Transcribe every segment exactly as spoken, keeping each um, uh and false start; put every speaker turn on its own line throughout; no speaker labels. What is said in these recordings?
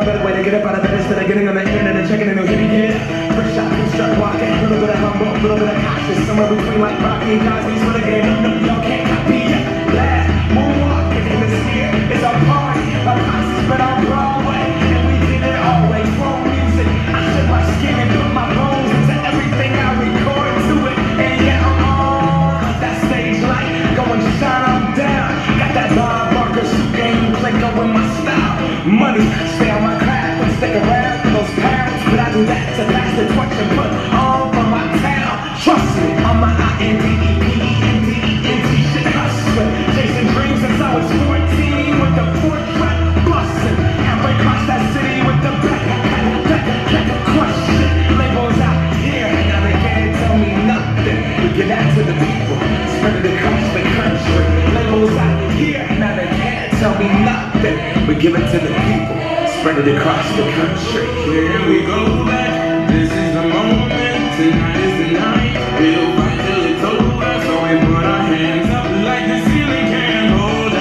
a better way to get up out of bed instead of getting on the internet and checking in those hippie kids. First shot, you start walking, a little bit of humble, a little bit of cautious, somewhere between like Rocky and Cosby's for the game. No, no, y'all can't copy it. Laugh, moonwalking in this year, it's our party. Our posse's been on Broadway, and we did it all way. Chrome music, I shed my skin and put my bones into everything I record to it. And yeah, I'm on that stage light, going shine on down. Got that Bob Barker suit game, Clinko with my style. Money, stay on my craft and stick around for those pounds. But I do that to pass the torch and put on for my town. Trust me, I'm my I N D E P E N D E N T shit hustling. Chasing dreams since I was fourteen with the four track bustin'. Halfway across that city with the back, back, back, back, crush shit. Labels out here, now they can't tell me nothing. We give that to the people, spread it across the country. Labels out here, now they can't tell me nothing. We give it to the people, spread it across the country.
Here we go back, this is the moment, tonight is the night. We'll fight till it's over, so we put our hands up like the ceiling can't hold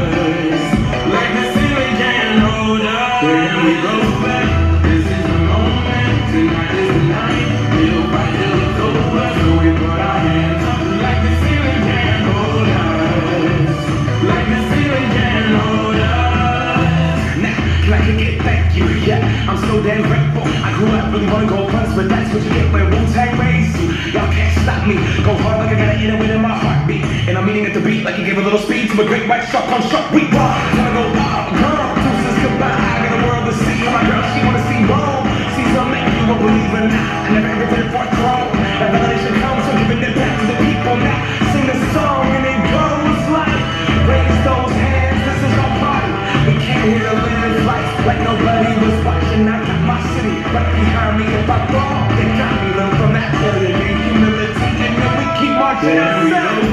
us. Like the ceiling can't hold us. Here we go back, this is the moment, tonight is the night. We'll fight till it's over, so we put our hands up like the ceiling can't hold us. Like the ceiling can't hold us.
Now, can I kick it? Thank you, yeah, I'm so damn grateful. I grew up really wanna go punch, but that's what you get when Wu-Tang raised you. Y'all can't stop me, go hard like I gotta eat it within my heartbeat. And I'm eating at the beat like you gave a little speed to a great white shark on shark week. Wanna go wild, girl, deuces goodbye. I got a world to see, my girl, she wanna see Rome. See some make you a believer now. I never ever did it for a throne. That validation comes from giving it back to the people now. Sing the song and it goes like, raise those hands, this is our party. We came here to live life like nobody was watching. I got my city right behind me. If I'm wrong, they got me. Learn from that failure, humility, and then we keep marching.
There we go.